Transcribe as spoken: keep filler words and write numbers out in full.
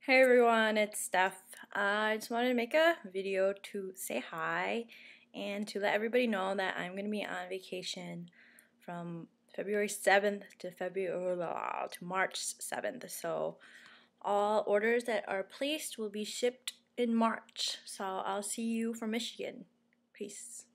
Hey everyone, it's Steph. Uh, I just wanted to make a video to say hi and to let everybody know that I'm going to be on vacation from February seventh to February uh, to March seventh. So all orders that are placed will be shipped in March. So I'll see you from Michigan. Peace.